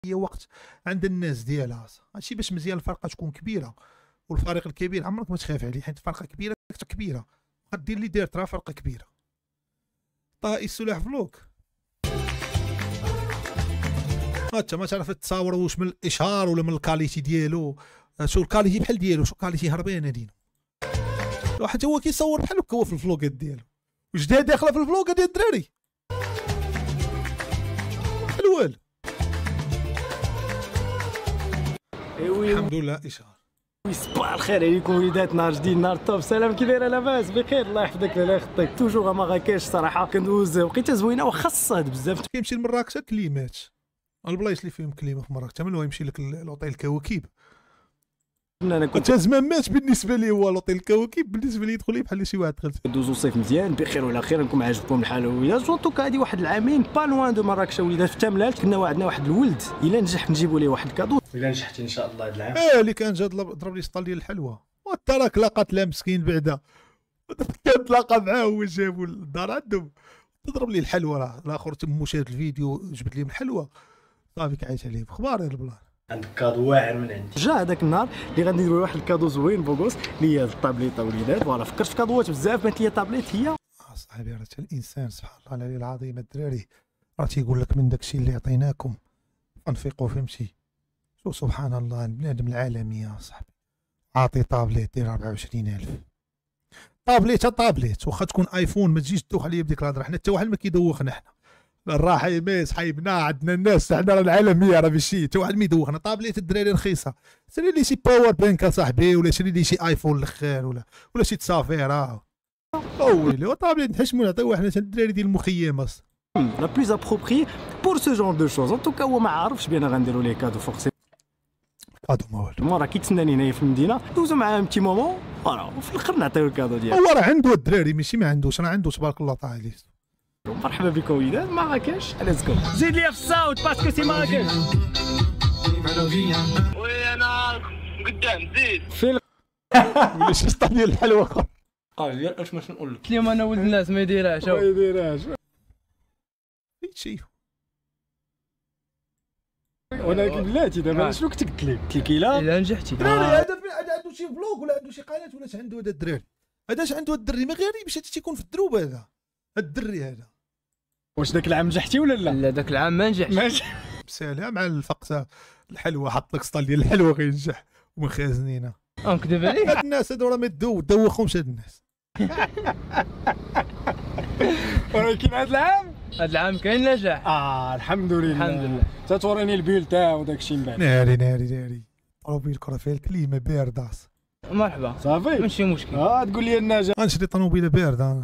هي وقت عند الناس ديالها. هادشي باش مزيان الفرقه تكون كبيره، والفريق الكبير عمرك ما تخاف عليه، حيت الفرقه كبيره غدير اللي دارت راه فرقه كبيره. طائي السلاح فلوك انت ما تعرف تصاور واش من الاشهار ولا من الكاليتي ديالو. شو الكاليتي بحال ديالو، شو كاليتي هربانه ديالو. حتى هو كيصور بحال هكا هو في الفلوقات ديالو. واش داخله في الفلوقات ديال الدراري الوال. الحمد لله اشهار. صباح الخير عليكم وليدات، نهار جديد نهار طوب. سلام كي دايره؟ لاباس بخير الله يحفظك لا يخطيك. توجور ما غاكاش صراحه، كندوز وقيته زوينه واخا الصهد بزاف. كيمشي لمراكش كليمات، البلايص اللي فيهم كليمه في مراكش تما يمشي لك لوطيل الكواكب. انا كنت زعما مات بالنسبه لي هو لوطيل الكواكب، بالنسبه لي يدخل لي بحال شي واحد دخل. ندوزو صيف مزيان بخير وعلى خير، نكون عاجبكم الحال وليدات. جونتوكا هادي واحد العامين با لوان دو مراكش وليدات، في تاملال كنا وعدنا واحد الولد الا نجح نجيبوا ليه واحد الكادو. الا نجحتي ان شاء الله هذا العام اللي كان جا ضرب لي سطال ديال الحلوى وانت راك لاقات لا مسكين بعدا كنتلاقى معاه هو جابو للدار عندهم تضرب لي الحلوى. راه الاخر تمو شاد الفيديو جبت لي من الحلوى صافي كعيش عليه بخبار يا البلان. عندك كادو واعر من عندي. جا هذاك النهار اللي غادي نديروا واحد الكادو زوين بوغوس اللي هي الطابليطه وليدات. فوالا فكرت في كادوات بزاف، بانت لي طابليت هي صاحبي. راه الانسان سبحان الله العلي العظيم الدراري راه تيقول لك من داكشي اللي عطيناكم انفقوا فهمتي. شوف سبحان الله البنادم العالمي يا صاحبي عاطي طابليت ديال 24000 طابليت واخا تكون ايفون ما تجيش تدوخ عليا بديك الهضره. حنا حتى واحد ما كيدوخنا، حنا الراحه يميس حيبنا عندنا الناس، حنا راه العالميه راه ماشي حتى واحد ما يدوخنا. طابليت الدراري رخيصه، شري لي شي باور بانك صاحبي، ولا شري لي شي ايفون الاخر ولا شي تصافيره ويلي. طابليت نحشمو نعطيو حنا الدراري ديال المخيم لا بلوز ابروبري بور سو جون دو شوز. ان توكا هو ما عارفش بان غنديروا ليه كادو فوق كادو ما والو. ما راه كيتسناني هنايا في المدينه، دوزو معاه ان تي مومون فوالا، وفي الاخر نعطيو الكادو ديالو. هو راه عنده الدراري ماشي ما عندوش، راه عنده تبارك الله تعالى عليه. مرحبا بكم وليدات مراكش. ليتس جو. زيد لي في الصوت باسكو سي مراكش. وي انا قدام زيد فين ولا شي سطح ديال الحلوى اخر. ديال اش باش نقول لك اليوم انا ولد الناس ما يديرهاش ما يديرهاش. شي ولكن بلاتي دابا شنو كنت قلت لك لا الا نجحتي الدراري هذا عنده شي فلوق ولا عنده شي قناه ولا اش عنده هذا الدراري؟ هذا اش عنده الدري ما غريب باش تيكون في الدروب هذا الدري هذا. واش داك العام نجحتي ولا لا؟ لا داك العام ما نجحش. بسالها مع الفقسه الحلوى حط لك سطال ديال الحلوى غينجح ومخازنينه. نكذب عليك هاد الناس هادو راه ما دوخهمش هاد الناس. ولكن هذا العام العام كاين نجاح. الحمد لله الحمد لله. تتوريني البيلتا وداك الشيء من بعد. ناري طوموبيل كره فيها الكليمه بارده مرحبا صافي ماشي مشكل. تقول لي النجاح غنشري طوموبيله بارده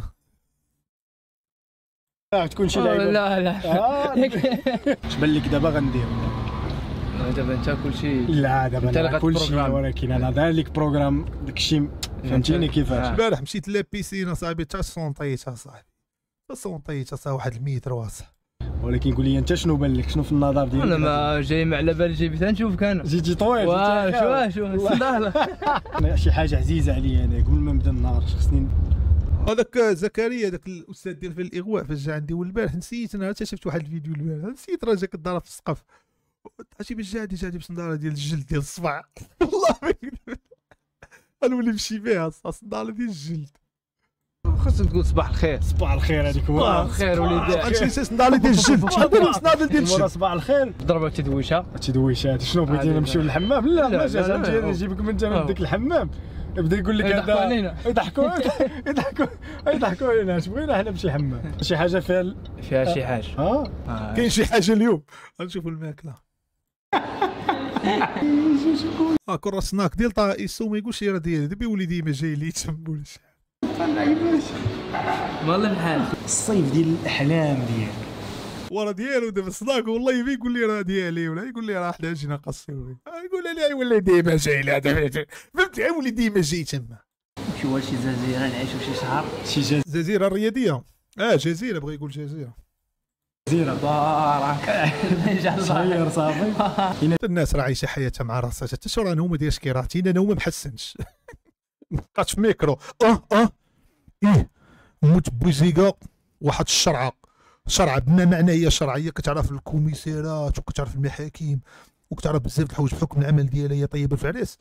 تكون شي لعيبه. لا اش بان لك دابا غندير؟ دابا انت كلشي لا دابا انا كلشي، بروغرام. ولكن انا داير لك بروغرام داكشي فهمتيني كيفاش. البارح مشيت لابيسين صاحبي تا صونطيت صاحبي صونطيت واحد المتر واصح. ولكن قول لي انت شنو بان لك، شنو في النظر ديالك؟ انا ما جاي ما على بالي جاي حتى نشوفك انا. جيتي طويل شو الصداله. انا شي حاجه عزيزه عليا انا قبل ما نبدا النهار خصني. هذاك زكريا داك الاستاذ ديال في الاغواء فاش جا عندي والبارح نسيت انا حتى شفت واحد الفيديو البارح نسيت راه جاك الضرب في السقف عرفتي باش جا بصنداله ديال الجلد ديال الصبع. والله غنولي نمشي بها صنداله ديال الجلد. خاصك تقول صباح الخير. صباح الخير هذيك صباح الخير وليدي. غنمشي صنداله ديال الجلد شحال ديال صنداله ديال ورا الجلد. صباح الخير ضربه تدويشه تدويشات. شنو بغيتي نمشيو للحمام؟ لا ما جاش نجي نجيبك من ديك الحمام يبدا يقول لك هذا يضحكوا علينا اش بغينا حنا نمشي حمام. شي حاجه فيها شي حاجه. كاين شي حاجه اليوم غنشوفوا الماكله. كره سناك ديال طائسو ما يقولش راه ديالي دابا يولي ديما جاي لي تم ولا شي والله الحال الصيف ديال الاحلام ديالي ورا ديالو دابا سناك والله ما يقول لي راه ديالي ولا يقول لي راه حدا جينا قصيوي يقول لي ولا ديما جاي لي هذا فهمتي يولي ديما جاي تما. نمشيو شي جزيره نعيشوا شي شهر. شي جزيره الرياضيه جزيره بغى يقول جزيره بارك صغير صافي. الناس راه عايشه حياتها مع راسها حتى شو راه هما داير شكيراتين انا هما ما حسنش. بقات في ميكرو ايه موت بوزيكا واحد الشرعه شرع بما معنى هي الشرعيه، كتعرف الكوميسيرات وكتعرف المحاكم وكتعرف بزاف د الحوايج بحكم العمل ديالها هي طيبه في العريس.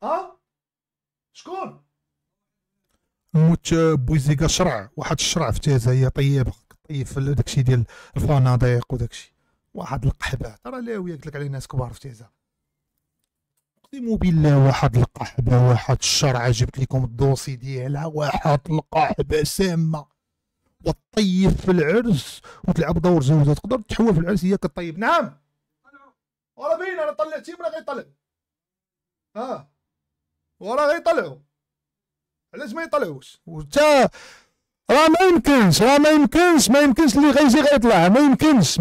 شكون موت بويزيكا شرع واحد الشرع في تازا هي طيبه، طيب في داكشي ديال الفنادق وداكشي. واحد القحبه ترى لاويه قلت لك عليه ناس كبار في تازا، اقسم بالله واحد القحبه واحد الشرعه جبت لكم الدوسي ديالها، واحد القحبه سامه وطيب في العرس وتلعب دور زوجه، تقدر تحوى في العرس هي كطيب. نعم ورا بين انا طلعتي من غيطلع ورا غيطلعوا، علاش ما يطلعوش؟ وتا راه ما يمكنش اللي غيجي غيطلع، ما يمكنش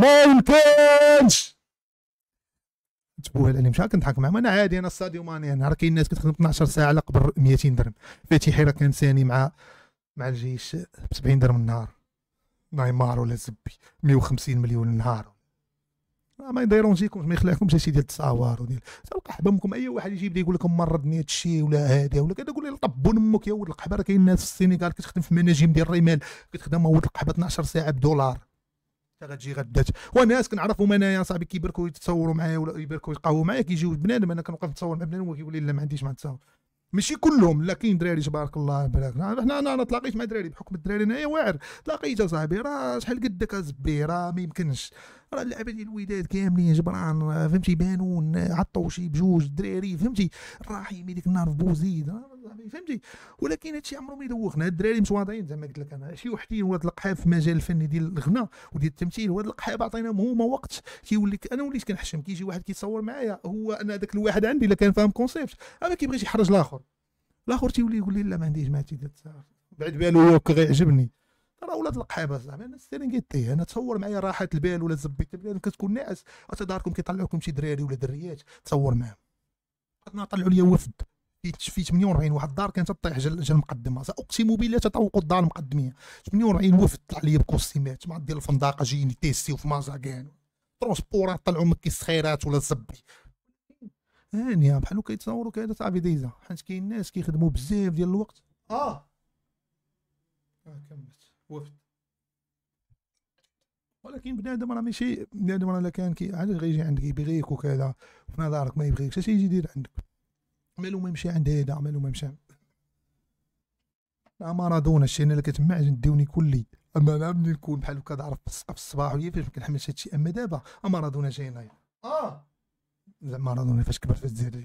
تبوها عليه. مشى كنضحك معاه انا عادي، انا الساديو ماني انا، راه كاين ناس كتخدم 12 ساعه على قبل 200 درهم. فاتحي راه كان ثاني مع الجيش ب 70 درهم النهار، نايمار ولا زبي 150 مليون النهار. ما يديرونجيكمش ما يخلعكمش هادشي ديال التصاور وديال القحبه. ممكن اي واحد يجي يبدا يقول لكم مرضني هادشي ولا هادي ولا كذا، قول لي طبون امك يا ولد القحبه. راه كاين ناس في السينيغال كتخدم في مناجم ديال الرمال كتخدم ولد القحبه 12 ساعه بدولار. انت غتجي غدات وناس كنعرفهم انايا صاحبي كيبركوا يتصوروا معايا ولا يبركوا يقاو معايا، كيجيو بنادم انا كنوقف نتصور مع بنادم وكيقول لي لا ما عنديش مع نتصور. ماشي كلهم، لا كاين دراري تبارك الله بلاك. انا تلاقيت مع دراري بحكم الدراري انايا واعر، تلاقيت اصاحبي راه شحال قدك ازبي، راه ما يمكنش، راه اللعبه ديال الوداد كاملين جبران فهمتي، بانون عطوشي بجوج دراري فهمتي، الرحيمي ديك النهار في بوزيد فهمتي. ولكن هادشي عمرو ما يدوخنا، هاد الدراري متواضعين زعما قلت لك انا. شي وحدين ولاد القحاب في المجال الفني ديال الغناء وديال التمثيل، ولاد القحاب عطيناهم هما وقت كيولي انا وليت كنحشم. كيجي واحد كيتصور معايا هو انا داك الواحد عندي الا كان فاهم كونسيبت ما كيبغيش يحرج الاخر تيولي يقول لي لا ما عنديش ما تيدير بعد بالو هو غيعجبني. راه ولاد القحابه صاحبي انا السيرينغيتي، انا تصور معايا راحه البال ولا زبيت البال كتكون ناعس داركم كيطلعوا لكم شي دراري ولا دريات تصور معاهم. انا طلعوا لي وفد في 48 واحد الدار كانت تطيح جا المقدمه، اقسم بالله تطوقوا الدار المقدميه 48 وفد طلع لي بكوستيمات مع ديال الفندقه جايين يتيستيو في مازاكان ترونسبورات طلعوا مكي السخيرات ولا الزبي هانيه بحال كيتصوروا كذا صافي دايزه، حيت كاين ناس كيخدموا بزاف ديال الوقت. كملت وفد. ولكن بنادم راه ماشي بنادم، راه كان علاش غيجي عندك يبغيك وكذا في نظرك ما يبغيكش اش يجي يدير عندك؟ مالو ما يمشي عند هذا مالو ما يمشي. لا مارادونا الشيء اللي كتما نديوني كلي، اما انا ملي نكون بحال هكا ضعف في الصباح وهي فاش كنحمل هادشي. اما دابا مارادونا جاي نايض زعما مارادونا فاش كبر في الجزائر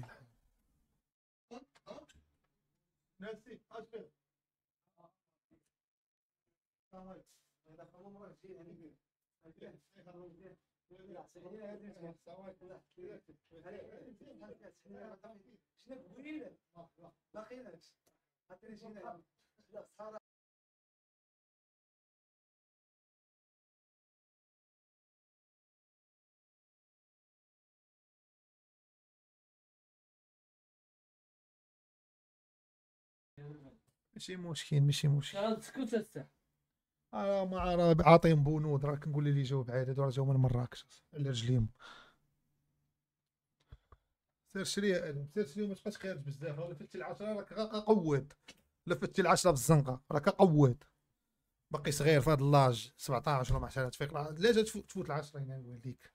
ماشي مشكل سكوت ما عاطيهم بنود. راه كنقول لي جاوب عادي راه جاو من مراكش على رجليهم. سير شري ادم سير شري وما تبقاش خارج بزاف، ولا فتي 10 راك قود، لا فتي 10 بالزنقه راك قود. باقي صغير في هذا اللاج 17 ولا 10 تفيق لا تفوت 10 هنا نقول لك.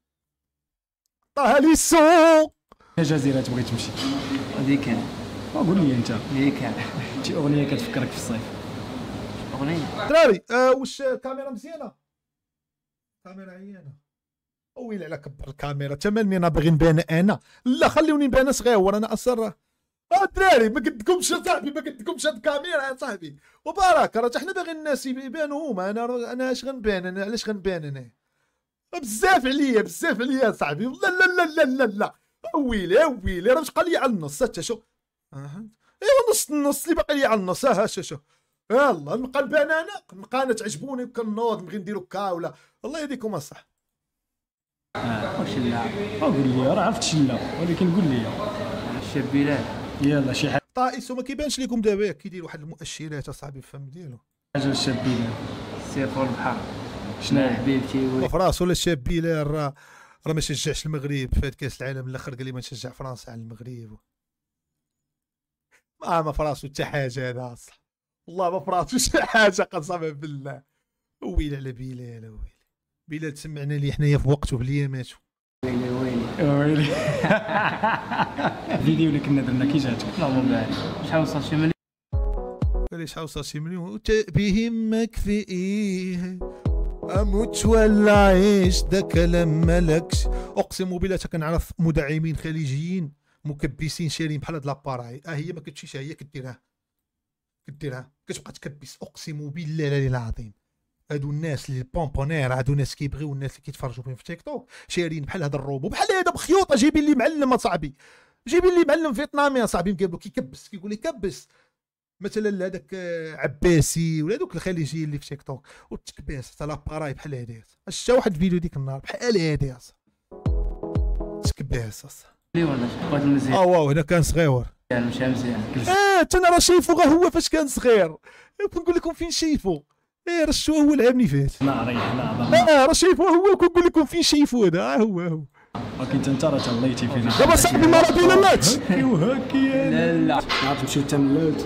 طه لي السوق يا جزيره تبغي تمشي هذيك كان قول لي انت هي كان شي اغنيه كتفكرك في الصيف؟ اغنيه دراري واش الكاميرا مزيانه؟ كاميرا عيانه ويلي على كبر الكاميرا تمني انا باغي نبان انا، لا خليوني نبان صغير انا اصلا. الدراري ما قدكمش صاحبي ما قدكمش هاد الكاميرا يا صاحبي وبارك راه حنا باغي الناس يبانوا هما. انا اش غنبان انا علاش غنبان انا بزاف عليا صاحبي. لا لا لا لا لا ويلي راه مش قال لي على النص حتى شوف ايوا نص اللي باقي لي على النص شوف يلا نبقى نبان انا تعجبوني كنوض نبغي نديرو كا ولا الله يهديكم الصح. واش لا قول لي راه عرفت شلا ولكن قول لي الشاب بلال يلا شي طائس وما كيبانش لكم دابا كيدير واحد المؤشرات اصاحبي الفم ديالو حاجه الشاب بلال سير فوق البحر شنو حبيبتي وفي راسو ولا الشاب بلال راه ما شجعش المغرب في هاد كاس العالم الاخر قال لي ما نشجع فرنسا على المغرب ما في راسو حتى حاجه هذا صح والله ما في راسو شي حاجه قسما بالله ويلي على بلال ويلي. بلال تسمعنا لي حنايا في وقته في الاياماتو. ويلي ويلي الفيديو اللي كنا درنا كي جاتك؟ اللهم بارك. شحال وصل شي مليون؟ قال لي شحال وصل شي مليون. بهمك في ايه اموت ولا عيش ده كلام مالكش. اقسم بالله كنعرف مدعمين خليجيين مكبسين شارين بحال هاد لاباراي. هي ما كتمشيش هي كديرها كتبقى تكبس. اقسم بالله العلي العظيم هادو الناس اللي بومبونير هادو ناس كيبغيو الناس اللي كيتفرجوا فيهم في تيك توك شارين بحال هذا الروبو بحال هذا بخيوطه جايبين لي معلم اصاحبي جايبين لي معلم فيتنامي اصاحبي مقابلو كيكبس كيقول لي كبس مثلا هذاك عباسي ولا دوك الخليجيين اللي في تيك توك والتكبيس حتى لاباراي بحال هادي. شتا واحد الفيديو ديك النهار بحال هادي تكبيس ولا بغيت المزيان. واو هنا كان صغيور مشى مزيان. حتى انا راه شايفو غير هو فاش كان صغير. كنقول لكم فين شايفو راه شو هو العام اللي فات. لا ريح راه شايفو هو كنقول لكم فين شايفو هذا هو ولكن انت راه تليتي فينا دابا صاحبي ما راه بين الماتش وهاكي لا تمشيو تملوت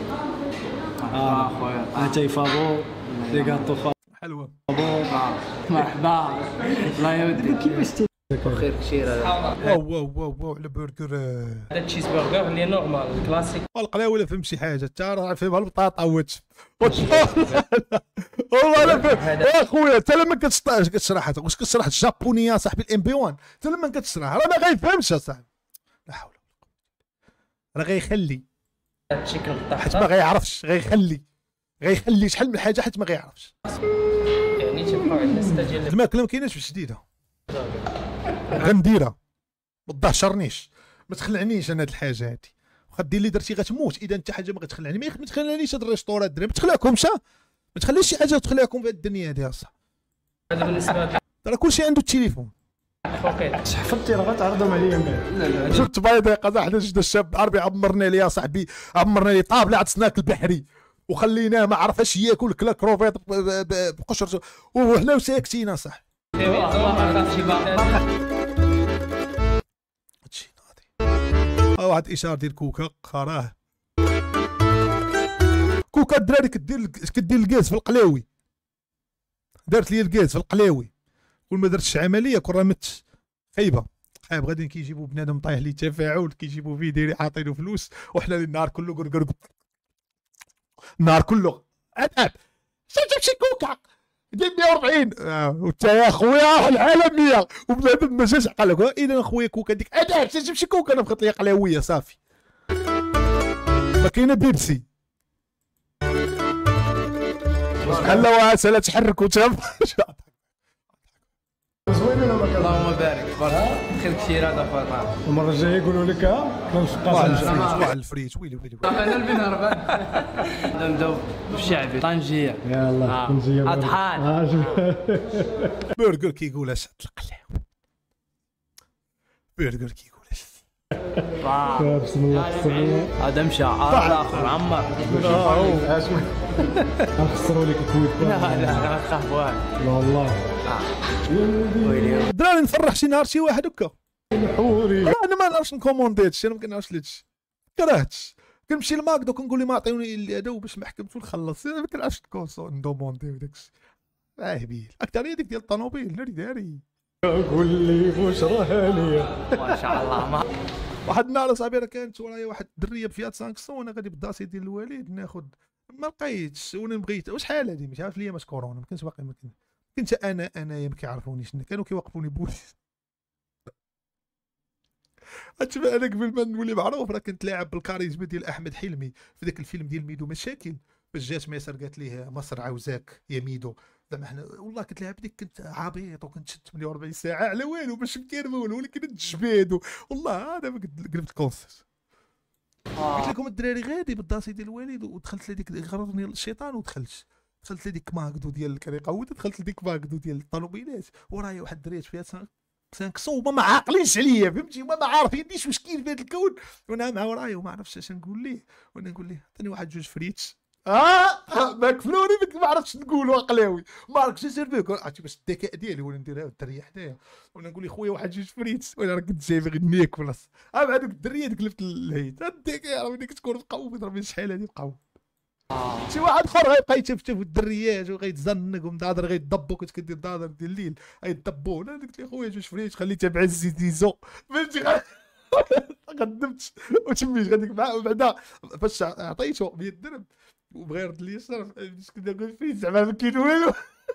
خويا اتاي فابو لي غاتو حلوه مرحبا الله يوديك كيفاش خير كثير هذا. واو على برجر هذا تشيز برجر اللي نورمال الكلاسيك. القلاوه ولا فهم شي حاجه انت راه فاهمها البطاطا واتش والله انا فاهم يا خويا انت لما كتشرحها واش كتشرح الجابونيه صاحبي الام بي 1 انت لما كتشرح راه ما غيفهمش اصاحبي. لا حول راه غيخلي التشيكن حيت ما غيعرفش غيخلي شحال من حاجه حيت ما غيعرفش. يعني تبقاو عندنا 6 ديال الماكله ما كايناش بشديده غنديرها ما تدهشرنيش ما تخلعنيش انا هاد الحاجه هادي واخا دير لي درتي غتموت. اذا انت حاجه ما غتخلعني ما تخلعنيش هاد الريستورات الدراري ما تخلعكمش ما تخليش شي حاجه تخلعكم في الدنيا هادي اصاحبي. هذا بالنسبه راه كلشي عنده التليفون. للخوقيت. حفظتي راه غتعرضهم عليا من بعد. شفت بايديقه صح حنا شفنا الشاب العربي عمرنا لي يا صاحبي عمرنا لي طابله عاد سناك البحري وخليناه ما عرفاش ياكل كلا كروفيط بقشر وحنا ساكتين اصاحبي. هادشي ناضي. واحد اشاره ديال كوكا راه كوكا الدراري كدير الكاز في القلاوي. دارت لي الكاز في القلاوي كل ما درتش عمليه كون راه مت خايبه غادي كيجيبوا بنادم طايح ليه تفاعل كيجيبوا فيه دايرين عاطينه فلوس وحنا النهار كله قرقر النهار كله اتعب جيب شي كوكا ديال 140 وانت يا خويا العالميه وبنادم ما جاش عقل لك اذا خويا كوكا ديك اتعب جيب شي كوكا انا بقيت لي قلاويه صافي ما كاينه بيبسي بحال لا سالا تحرك وتاب. زوينين ولا كذا. اللهم بارك خير كثير هذا خويا. المره الجايه يقولوا لك واحد الفريت ويلي انا البن هربان. نبداو بالشعبي طنجيه. يلاه طنجيه اطحان برجر كيقول اش القلاوي برجر كيقول اش بسم الله هذا مشى الاخر عمر نخسروا لك الكويت. لا ما تخاف والو. لا والله دراري نفرح شي نهار شي واحد هكا حوري. انا ما نعرفش نكوموندي هادشي انا ما كنعرفش هادشي كرهتش كنمشي لماكدو كنقول لي ما عطيوني هذا باش ما حكمتش ونخلص ما كنعرفش ندوموندي وداكشي هبيل اكثر ديك ديال الطوموبيل داري قول لي واش راه هانيه ما شاء الله. ما واحد النهار اصاحبي راه كانت ورايا واحد الدريه بفيات 500 وانا غادي بالداسي ديال الوالد ناخذ ما لقيتش وانا بغيت وشحال هادي مش عارف ليا ماش كورونا ما كنتش باقي ما كنت انايا ما كيعرفونيش كانوا كيوقفوني بوليس. هتشبه انا قبل ما نولي معروف راه كنت لاعب بالكاريزما ديال احمد حلمي في ذاك الفيلم ديال ميدو مشاكل فاش جات ميسر قالت ليه مصر عاوزاك يا ميدو زعما حنا والله كنت لاعب ديك كنت عبيط وكنت شد 48 ساعه على والو باش نكرمول ولكن التجبيد والله انا قلبت الكونسيرت. قلت لكم الدراري غادي بالداسي ديال الوالد ودخلت لهذيك غرضني الشيطان ودخلت لديك ماكدو ديال الكريقه دخلت لديك ماكدو ديال الطوموبيلات ورايا واحد الدريات فيها 500 ما عاقلينش عليا فهمتي ما عارفينيش واش كاين في هذا الكون وانا مع ورايا وما عرفتش اش نقول ليه وانا نقول ليه عطيني واحد جوج فريتش ما كفلوني ما عرفتش نقولوا عقلاوي ما عرفتش نسيرفيك عرفتي باش الذكاء ديالي وانا نديرها الدريه حدايا وانا نقول ليه خويا واحد جوج فريتش وانا راه كنت جايب غير ناكل مع هذوك الدريات قلبت الهيت الذكاء راه ملي كتكون مقوم ضربني شحال هذه مقوم شي واحد اخر غيبقى يتشفشف الدريات وغيتزنق ومدادر غيدبو كنت كدير دادر ديال الليل غيدبو. انا قلت له خويا جوج فريش خليتها مع الزيتيزو فهمتي قدمت وتميت غاديك معاه. وبعدا فاش عطيته 100 درهم وبغى يرد لي الصرف كنت نقول فيه زعما ما كاين والو.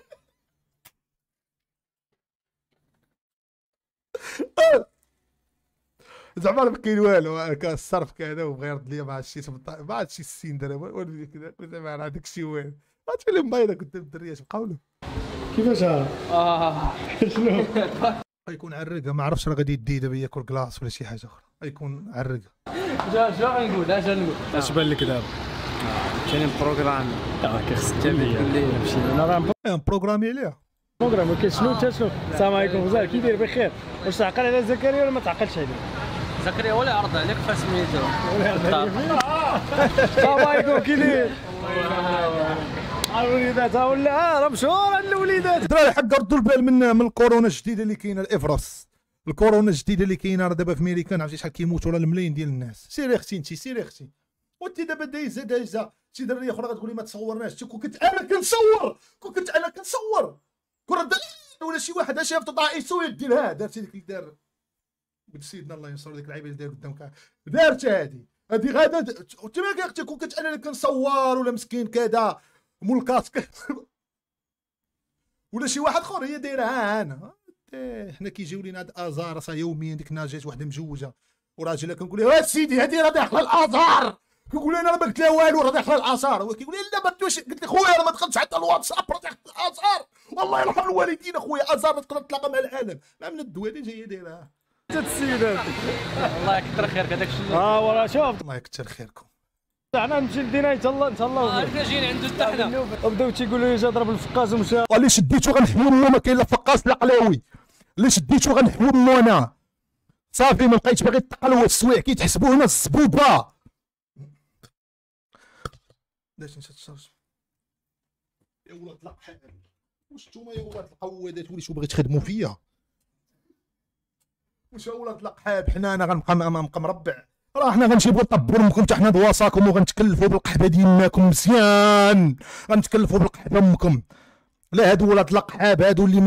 زعما ما كاين والو كان الصرف كذا وبغى يرد لي مع شي 18 مع شي 60 درهم ولدي كذا زعما راه داك الشيء والو. غتولي لهم بيضه قدام الدريات بقاو له كيفاش شنو غيكون عرقه ما عرفتش راه غادي يدي دابا ياكل كلاص ولا شي حاجه اخرى غيكون عرقه. شنو غنقول اش بان لك دابا كاين بروغرام كيخص الليل نمشي انا راه بروغرامي عليها بروغرام ولكن شنو حتى شنو. السلام عليكم غزال كي داير بخير. واش تعقل على زكريا ولا ما تعقلش عليه؟ زكريا ولا عرض عليك فاش سميتو. السلام عليكم كي داير؟ الوليدات ولا راه مشهور هاد الوليدات. الدراري حق ردوا البال من الكورونا الجديده اللي كاينه الافرس. الكورونا الجديده اللي كاينه راه دابا في امريكان عرفتي شحال كيموتوا راه الملايين ديال الناس. سيري اختي انت سيري اختي وانت دابا دايزه شي دريه اخرى غتقولي ما تصورناش. كون كنت انا كنصور كره ولا شي واحد شاف طائسو يديرها دارتي ديك اللي دار قلت سيدنا الله ينصر ديك اللعيبه اللي دار قدامك دارت هذه غادا انت ما اختي. كون كنت انا اللي كنصور ولا مسكين كذا مول الكاسك ولا شي واحد اخر هي دايرها انا. حنا كيجيو لينا هاد ازار راه يوميا. ديك النهار جات وحده مجوجه وراجلها كنقول لها سيدي هادي راه داخله الازار. كنقول انا راه ما قلت لها والو راه داخله الازار. هو كيقول لي لا ما تدوش. قلت له خويا راه ما دخلتش حتى الواتساب راه داخل الازار. والله يرحم الوالدين اخويا ازار تقدر تتلاقى مع العالم. ما من الدواء اللي جايه دايرها السيدات. الله يكثر خيرك هذاك الشيء. وراه شوف الله يكثر خيركم. حنا نمشي لدينا نتهلاو حنا جايين عنده حتى حنا. وبداو تيقولوا لي جا ضرب الفقاس ومشى. اللي شديتو غنحمو منو ما كاين لا فقاس لا قلاوي. اللي شديتو غنحمو منو انا صافي. ما بقيتش باغي تقلوا السوايع كيتحسبوا هنا الزبوبه. علاش نسيت الشارج يا ولاد القحال. واش نتوما يا ولاد القوادات وليتو باغي تخدموا فيا؟ واش يا ولاد القحاب حنا انا غنبقى مربع؟ راه حنا غنجيبو نطبو لكم حتى حنا دواصاكم وغنتكلفوا بالقحبه ديالناكم مزيان. غنتكلفوا بالقحبه امكم. لا هادو ولاد القحاب هادو اللي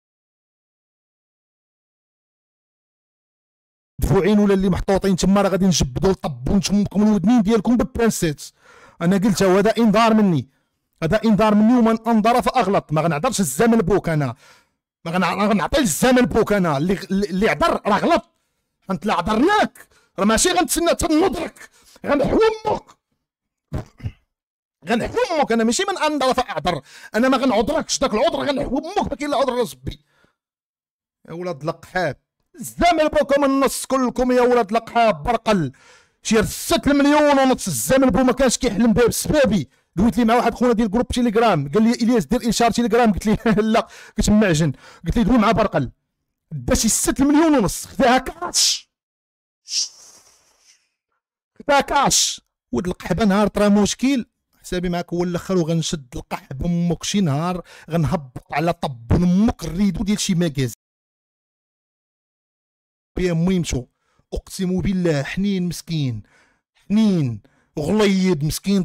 مدفوعين ولا اللي محطوطين تما راه غادي نجبدوا نطبوا نتمكم الودنين ديالكم بالبرانسيت. انا قلتها وهذا انذار مني. هذا انذار مني ومن انظر فاغلط. ما غنعذرش الزمن بوك انا. ما غنعطي الزمن بوك انا. اللي عذر راه غلط. انت لا عذرناك راه ماشي غنتسنى تنضرك. غنحو امك انا ماشي من انظر فاعذر. انا ما غنعذركش داك العذر غنحو امك. ما كاين لا عذر رزبي يا ولاد القحاب. الزمن بوكم النص كلكم يا ولاد القحاب. برقل شي 6 مليون ونص الزمن بو ما كانش كيحلم بها بسبابي. دويت لي مع واحد خونا ديال جروب تيليجرام قال لي الياس دير اشاره تيليجرام. قلت لي لا كنت معجن. قلت لي دوي مع برقل دا شي 6 مليون ونص خداها كاش. ولد القحبه نهار طرا مشكل حسابي معاك هو الاخر وغنشد القحب امك شي نهار غنهبط على طب امك الريدو ديال شي ماكاز بيا مي مشو. اقسم بالله حنين مسكين حنين غليظ مسكين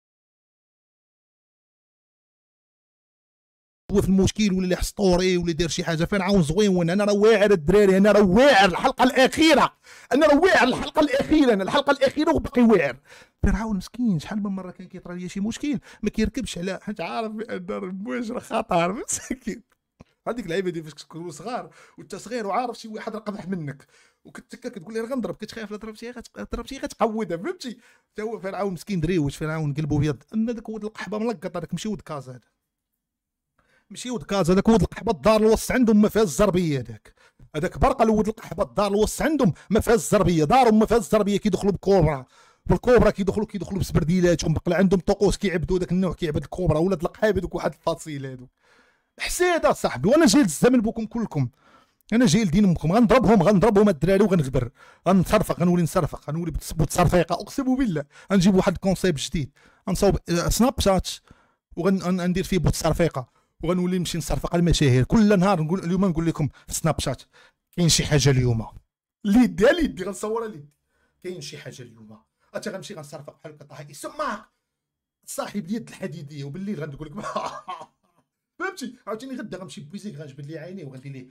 هو في المشكل ولا اللي حسطوري ولا دار شي حاجه فين عاون زوين. انا راه واعر الدراري. انا راه واعر الحلقه الاخيره. انا الحلقه الاخيره وباقي واعر. فرعون مسكين شحال من مره كان كيطرى ليا شي مشكل ما كيركبش على حيت عارف بان المواجهه خطر مساكين. هذيك اللعيبه ديال فاش كتكونوا صغار وانت صغير وعارف شي واحد رقبح منك كتقول لي راه غنضرب كتخاف لا ضربتي غتقودها فهمتي. حتى هو فرعون مسكين دريوش. فرعون قلبو ابيض. اما داك ولد القحبه ملقط هذاك ماشي ولد كاز. هذا ماشي ولد كاز. هذاك ولد القحبه الدار الوسط عندهم ما فيهاش الزربيه. هذاك برقل ولد القحبه الدار الوسط عندهم ما فيهاش الزربيه. دارهم ما فيهاش الزربيه. كيدخلوا بالكوبرا كيدخلوا بسبرديلاتهم. بقى عندهم طقوس كيعبدوا داك النوع كيعبد الكوبرا. ولاد القحاب هذوك واحد الفصيل هذوك حسيده صاحبي. وانا جاي للزمن بكم كلكم. انا جاي لدين امكم. غنضربهم الدراري وغنغبر. غنتصرفق غنولي نصرفق غنولي بتصرفيقه. اقسم بالله غنجيب واحد الكونسيبت جديد. غنصاوب سناب شات وغندير فيه بوت صرفيقه وغنولي نمشي نصرفق على المشاهير كل نهار. نقول اليوم نقول لكم في سناب شات كاين شي حاجه اليوم اللي يدي غنصورها ليدي. كاين شي حاجه اليوم غنمشي غنصرفق بحال هكا طاحي سماك صاحب اليد الحديديه وبالليل غنقول لك فهمتي. عاوتاني غدا غنمشي بويزيك غنجبد ليه عينيه وغندير ليه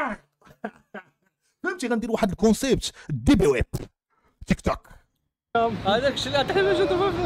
فهمتي. غندير واحد الكونسيبت دي بي ويب تيك توك. هذاك الشيء اللي تحب نشوفه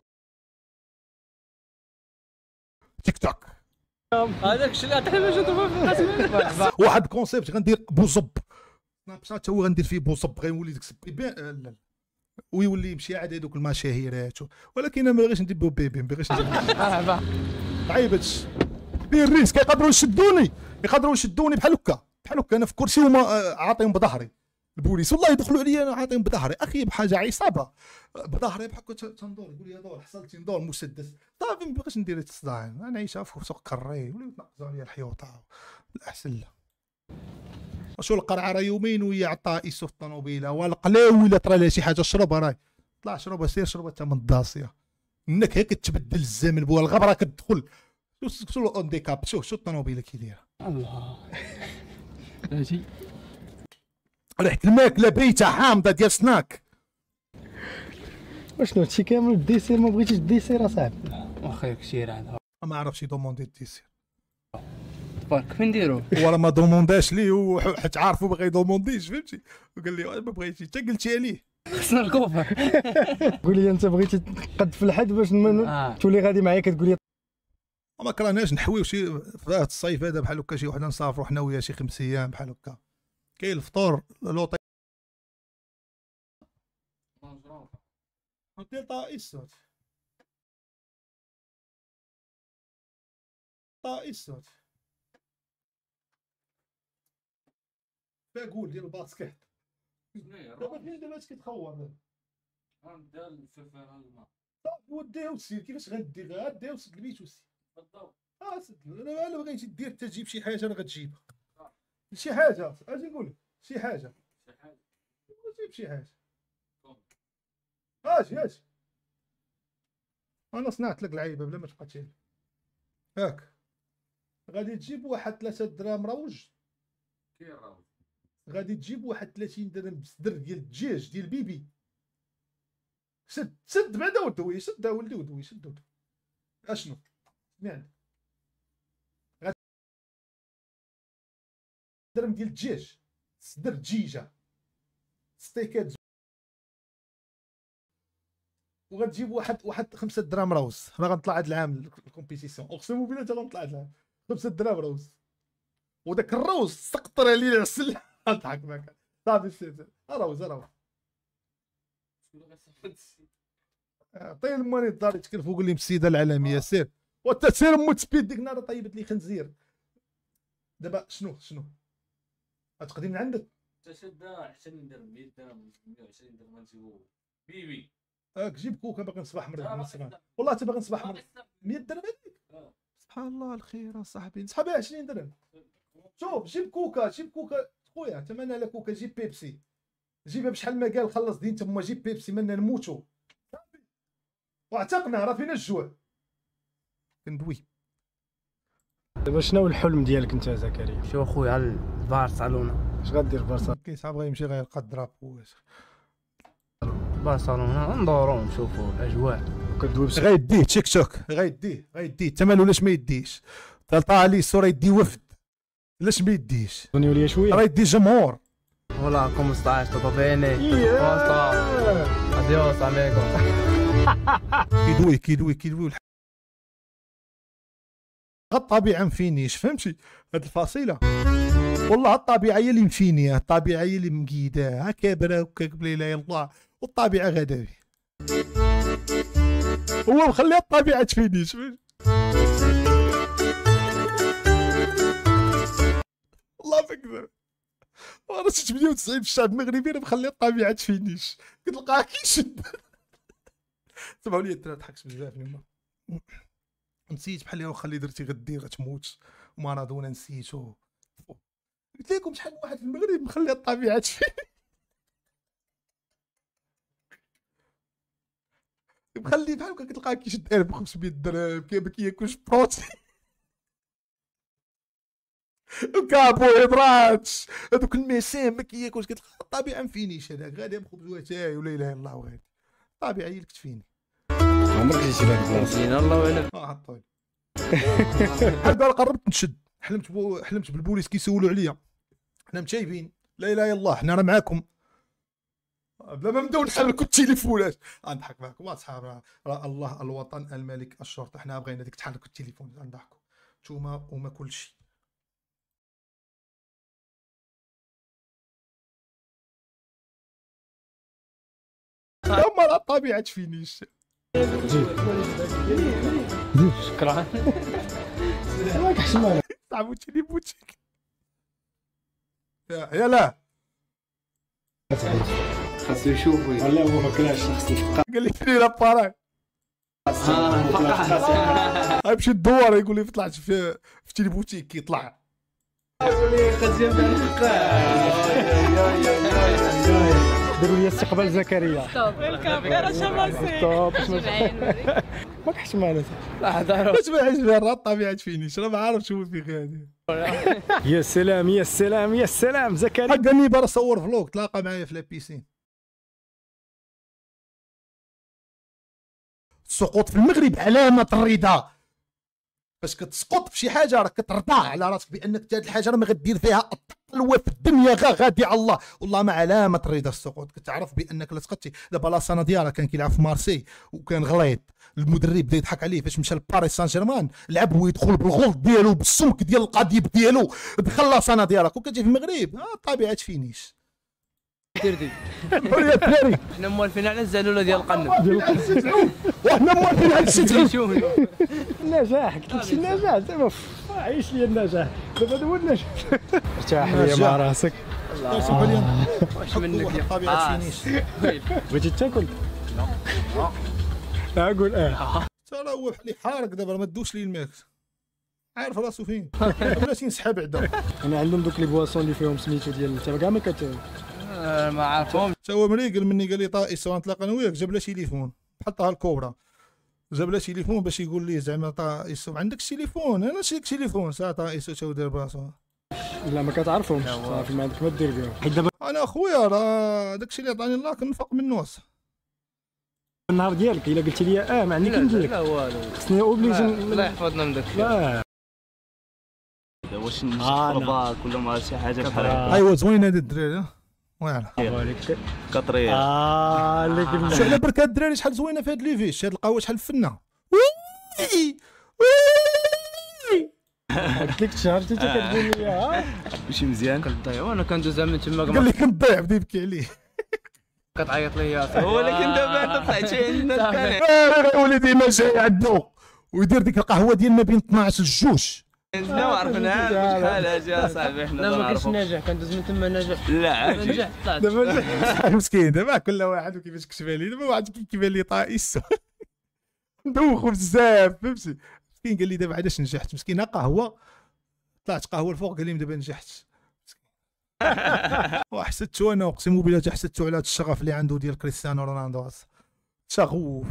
تيك توك. هذاك الشيء اللي تحب نشوفه في واحد كونسيبت غندير بوزب سناب شات، هو غندير فيه بوزب غيولي داك لا ويولي يمشي عاد هذوك المشاهيرات، ولكن انا ما باغيش ندير بيبي، ما باغيش عيب هادشي. فيه الريسك، يقدروا يشدوني بحال هكا انا في كرسي وما عاطيهم بظهري البوليس، والله يدخلوا عليا انا عاطيهم بظهري اخي بحاجه عصابه بظهري بحال هكا تندور يقول لي دور حصلتي ندور مسدس صافي. ما باغيش ندير هاد الصداع، انا عايشه في سوق كري ولاو يتنقزوا عليا الحيوطه الاحسن لا. شو القرعه يومين وهي عطائس في الطوموبيله والقلاوي الا طرا لها شي حاجه شربها راي طلع شربها سير شربها حتى من الداسيه. النكهه كتبدل الزمن بوا الغبره كتدخل. شو الاونديكاب، شوف شو الطوموبيله كي دايره. الله اجي ريحه الماكله بيته حامضه ديال سناك. واشنو هادشي كامل الديسير؟ ما بغيتيش الديسير اصاحبي؟ واخا كثير عندها ما عرفش يدوموندي الديسير تبارك فين نديرو ولا ما دومونداش ليه حيت عارفو باغي يدومونديش فهمتي، وقال لي ما بغيتش حتى قلتي عليه. خصنا الكوفر. قول لي انت بغيتي تقد في الحد باش تولي غادي معايا كتقول لي ما كرهناش نحويو شي في هذا الصيف هذا بحال هكا شي وحده نسافروا حنا وياه شي 5 ايام بحال هكا. كاين الفطور لوطي ديال طائس باقول ديال الباسكيت. دابا فين دابا كيتخور دابا غندير الفلفل الماء وديه وسير. كيفاش غدي غاديه وسد البيت وسير بالضبط. سد. انا بغيتي دير تجيب شي حاجه راه غتجيبها شي حاجه. اجي نقول لك شي حاجه جيب شي حاجه. اجي انا صنعت لك العيبه بلا ما تبقى تشيل. هاك غادي تجيب واحد 3 دراهم روج. كاين روج. غادي تجيب واحد 30 درهم بصدر ديال الدجاج ديال بيبي. سد بعدا ودوي سد ولدي ودوي سد اشنو سمعني. غادي درهم ديال الدجاج صدر دجيجه ستيكات وغتجيب واحد 5 دراهم روز. راه غنطلع هاد العام الكومبيتيسيون اقسم بالله حتى غنطلع هاد العام 5 دراهم روز. وداك الروز سقطر عليه العسل نضحك معاك صافي سير روز عطيه الماني الدار يتكلفوا قول لي بالسيده العالميه سير وانت سير موت سبيد ديك النهار طيبت لي خنزير. دابا شنو غتقدم من عندك تشد 20 درهم 100 درهم 120 درهم غنجيبو بيبي. جيب كوكا باغي نصبح مريض من الصباح والله حتى باغي نصبح مريض. 100 درهم هذيك سبحان الله الخير اصاحبي نسحبها 20 درهم. شوف جيب كوكا خويا ثمنها على كوكا. جيب بيبسي جيبها بشحال ما قال خلص دين تما. جيب بيبسي منا نموتوا واعتقنا راه فينا الجوع كندوي. دابا شنو الحلم ديالك انت زكريا؟ شو اخويا على برشلونه. اش غدير في برشلونه؟ كاين صاحب غيمشي غيلقى الدرابو برشلونه ندورو نشوفوا الاجواء كدوي غيديه تيك توك غيديه تمالو لاش ما يديش. طلع عليه الصوره يدي وفد لاش ما يديش. دوني ليا شويه راه يدي جمهور. ولا 15 تطو بيني اديوس اميغو. كيدوي الطبيعه مفينيش فهمتي. هاد الفصيله والله الطبيعه هي اللي مفينيه. الطبيعه هي اللي مقيده كابره وكاك بلا اله الا الله والطبيعه غادا به. هو مخلي الطبيعه تفينيش. والله فكذا وانا 98 في الشعب المغربي انا مخلي الطبيعه تفينيش. كتلقاه كيشد. سمعوا لي الدراري ضحكت بزاف اليوم. نسيت بحال واخا اللي درتي غدير غتموت ومارادونا نسيتو. قلت لكم شحال من واحد في المغرب مخلي الطبيعه تفيني. مخلي بحال هكا كتلقاه كيشد 1500 درهم ما كياكلش بروتين وكربوهيدرات هذوك المسام ما كياكلش. كتلقى الطبيعه مفينيش هذاك غادي بخبز واتاي ولا اله الا الله وغادي الطبيعه هي اللي كتفيني. عمرك جيتي لهاد البلاصه زين الله اعلم. حطوني بحال قال قربت نشد، حلمت بالبوليس كيسولوا عليا، حنا متايبين لا اله الا الله، حنا راه معاكم بلا ما نبداو نحركوا التليفونات. نضحك معكم واصحاب، راه الله الوطن الملك الشرطه، حنا بغينا ديك تحركوا التليفون نضحكوا نتوما وما كلشي. هما راه الطبيعه تفينيش. شكرا. ماك حشمه صعبوا لي بوتيك يا لا خاصو يشوفوا. لا هو ما كلاش خصو يفقع. قال لي فين لاباراي غيمشي الدوار يقول لي طلعت في تيليبوتيك كيطلع ديروا لي استقبال زكريا. الكاميرا شماسي ماك حشمه باش ما يعيش فيها الطبيعه تفينيش، راه ما عارفش هو في غادي. يا سلام يا سلام يا سلام زكريا. حق اني برا صور فلوق تلاقى معايا في لابيسين. السقوط في المغرب علامه الرضا، فاش كتسقط في شي حاجه راك كترضى على راسك بانك هاد الحاجه راه ما غدير فيها التقلوه في الدنيا غادي على الله، والله ما علامه الرضا السقوط. كتعرف بانك لا سقطتي. دابا لاسانا ديالها كان كيلعب في مارسي وكان غليظ، المدرب بدا يضحك عليه فاش مشى لباريس سان جيرمان، لعب ويدخل بالغلط ديالو بالسمك ديال القضيب ديالو، دخل لاسانا ديالها. كون كتجي في المغرب الطبيعه تفينيش. ديردي يا الدراري حنا موالفين على الزلوله ديال القنب. وحنا موالفين على الشتم. النجاح قلت لك النجاح دابا عيش لي النجاح دابا هذا هو النجاح. ارتاح ليا مع راسك. واش منك يا الطبيعه تفينيش. بغيتي تاكل؟ لا قول ترى هو بحال حارق دابا ما دوش لي الماك، عارف راسو فين بلاتي نسحب بعدا. انا عندهم دوك لي بواسون اللي فيهم سميتو ديال انت كاع ما ما عارفهم. تا هو مريقل مني قال لي طائس غنتلاقى انا وياك، جاب لها تليفون بحال طه الكوبرا، جاب لها تليفون باش يقول لي زعما طائس ما عندكش تليفون. انا شريك تليفون ساعه طائس تا داير براسو. لا ما كتعرفهمش صافي ما عندك ما دير بهم. حيت دابا انا اخويا راه داكشي اللي عطاني الله كنفق منه. النهار ديالك الا قلتي لي ما عندي كندير لك. لا والو خصني اوبليجي. الله يحفظنا من داك الشيء. لا واش نمشي قرباك ولا ما شي حاجه بحال هكا. ايوا زوين هاد الدراري واعره كطريه. اللي قلنا شو على برك هاد الدراري شحال زوينه في هاد ليفيش، هاد القهوه شحال فنه. قلت لك شهرتي انت كتقول لي ماشي مزيان كنضيع وانا كندوزها من تما قال لي كنضيع بدا يبكي عليه. كتعيط لي يا صاحبي. ولكن دابا انت طلعتي عندنا كان وليدي ما جاي عندو ويدير ديك القهوه ديال ما بين 12 لجوج. حنا ما عرفناش شحال هاجي يا صاحبي حنا لا ما كاينش نعرفو. ناجح كندوز من تما ناجح. لا عادي. نجحت طلعت. دابا مسكين دابا كل واحد وكيفاش كتب لي. دابا واحد كيبان لي طائس ندوخو بزاف فهمتي. مسكين قال لي دابا علاش نجحت، مسكين قهوه طلعت قهوه الفوق قال لي دابا نجحت. وحسدتو انا اقسم بالله حسدتو على هذا الشغف اللي عنده ديال كريستيانو رونالدو. شغوف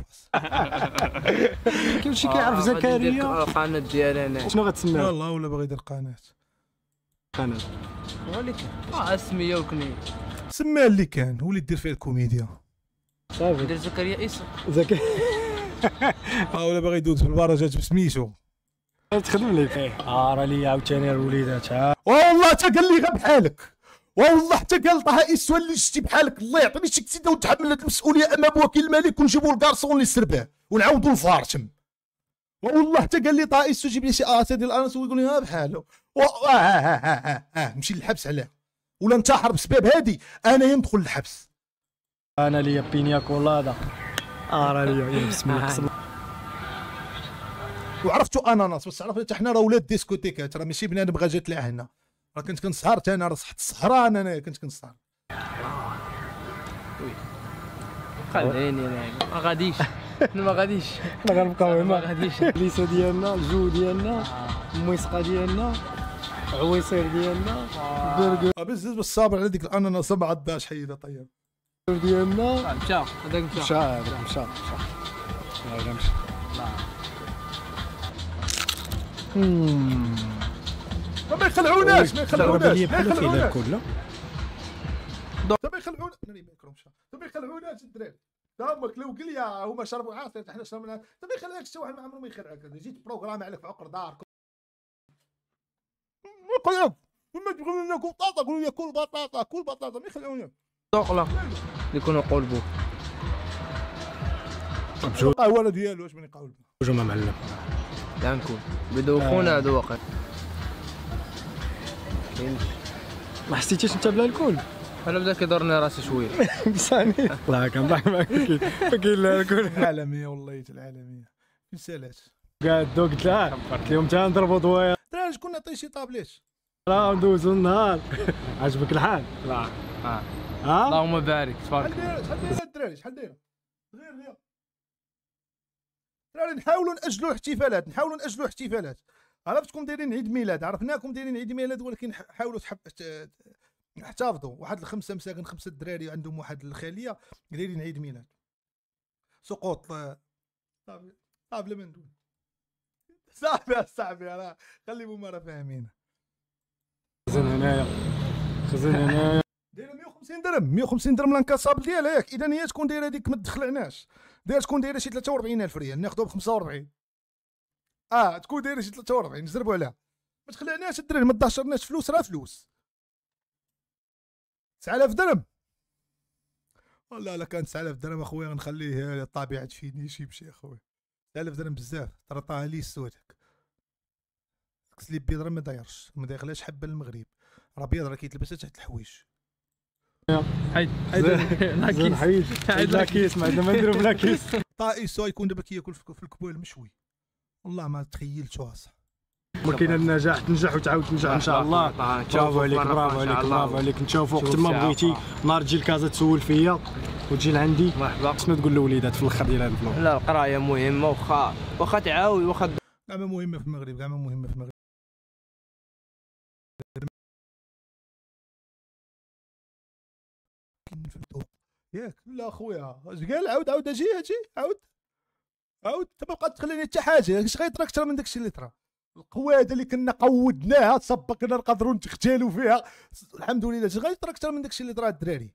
كلشي كيعرف زكريا. القناه ديالي انا شنو غتسمى والله ولا باغي يدير قناه قناه ولكن السميه وكني سميها اللي كان هو اللي دير فيها الكوميديا. صافي دير زكريا عيسى. زكريا ولا باغي يدوز في البراجات بسميتو. تخدم لك راه لي عاوتاني الوليدات والله حتى قال لي غير بحالك، والله حتى قال طه اسوى اللي شتي بحالك الله يعطيني شي كتيده وتحمل هاد المسؤوليه امام وكيل الملك ونجيبوا الكارسون اللي يسربه ونعاودوا الفارتم. والله حتى قال لي طه اسوى جيب لي شي اسا ديال الانس ويقول لي بحالو مشي للحبس عليه ولا انتحر بسبب هادي انا ندخل للحبس. انا ليا بينيا كولادا راه ليا بسم الله قسم. وعرفتو اناناس بس عرفت حتى حنا راه ولاد ديسكوتيكات، راه ماشي بنادم بغا جات لها هنا. راه كنت كنسهر حتى انا، راه صحت السهران انا كنت كنسهر. خليني انا ما غاديش انا ما غاديش حنا غنبقاو ما هنا. غاديش. ليسا ديالنا الجو ديالنا الموسيقى ديالنا عويصير ديالنا البرجر بزز بالصابر على ديك الاناناس ما عداش حيدها طيب ديالنا. مشى هذاك مشى مشى هذاك مشى هذا مشى. ما يخلعوناش ما يخلعوناش ما بحال يخلعوناش كياكل لا ما يخلعوناش ما يخلعوناش الدراري. هما كلاو كليا هما شربوا عصير حنا شربنا. انت ما يخليكش شي واحد ما عمره ما يخلعك. جيت بروغرامي عليك في عقر دارك. ما تبغوا ناكل بطاطا قولوا لي كل بطاطا كل بطاطا ما يخلعوني. دوقلا يكونوا قلبوا القهوه ديالو واش من يقاول جمع معلم لا نكون بيدوخونا هذا واقع. ما حسيتيش انت بلا الكول؟ انا بدا كيضرني راسي شويه بساني الله كنضحك معاك كاين لا الكول العالميه والله العالميه فين سالات قاعد دوق قلت لها قلت لهم تا نضربوا ضوايا دراري شكون نعطي شي طابليت راه ندوزو النهار عجبك الحال؟ لا اللهم بارك تبارك. شحال دايره الدراري شحال دايره غير دراري نحاولوا ناجلوا احتفالات عرفتكم دايرين عيد ميلاد عرفناكم دايرين عيد ميلاد ولكن حاولوا احتفظوا واحد الخمسه مساكن 5 دراري عندهم واحد الخاليه دايرين عيد ميلاد سقوط طابله مندول صاحبي راه خليهم راه فاهمين. خزن هنايا دايره 150 درهم لانكاسابل ديالها ياك. اذا هي تكون دايره هذيك ما تدخلعناش تكون دايره شي 43,000 ريال ناخذوها ب 45. تكون دايره شي 43 نزربوا عليها ما تخلعناش الدراري ما تدهشرناش فلوس راه فلوس. 9000 درهم والله الا كان 9000 درهم اخويا غنخليه الطبيعه تفيدني شي بشي اخويا. 9000 درهم بزاف طرطاها لي سودك كسليب بيض راه ما دايرش ما دايخلاش حبه للمغرب راه بيض راه كيتلبسها تحت الحوايج. حيد لاكيس ما عندنا ما نديرو بلاكيس. طائس يكون دابا كياكل في الكبوه المشوي والله ما تخيلتوها صح. ولكن النجاح تنجح وتعاود تنجح ان شاء الله. برافو عليك برافو عليك نشوفوا وقت ما بغيتي نهار تجي لكازا تسول فيا وتجي لعندي مرحبا. شنو تقول للوليدات في الاخر ديال هذا الفلوق؟ لا القرايه مهمه واخا تعاود واخا كاع ما مهمه في المغرب كاع ما مهمه في المغرب. ياك لا خويا اش قال عاود اجي عاود انت ما بقى تخليني حتى حاجه اش غيطرا اكثر من داكشي اللي طرا. القواده اللي كنا قودناها تسبقنا نقدروا نتختالوا فيها الحمد لله اش غيطرا اكثر من داكشي اللي طرا الدراري.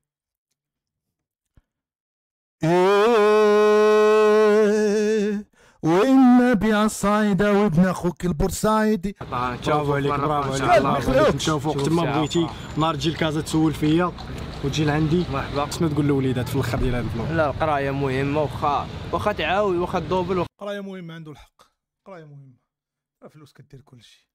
وإن بيع الصايدة وابن أخوك البورسايدي. برافو عليك برافو عليك نشوفوا وقت ما بغيتي نهار تجي لكازا تسول فيا وتجي لعندي مرحبا. شنو تقول للوليدات في الاخر ديال هذا الفلوق؟ لا القرايه مهمه واخا تعاود واخا الدوبل. قرايه مهمه عنده الحق قرايه مهمه فلوس كدير كلشي.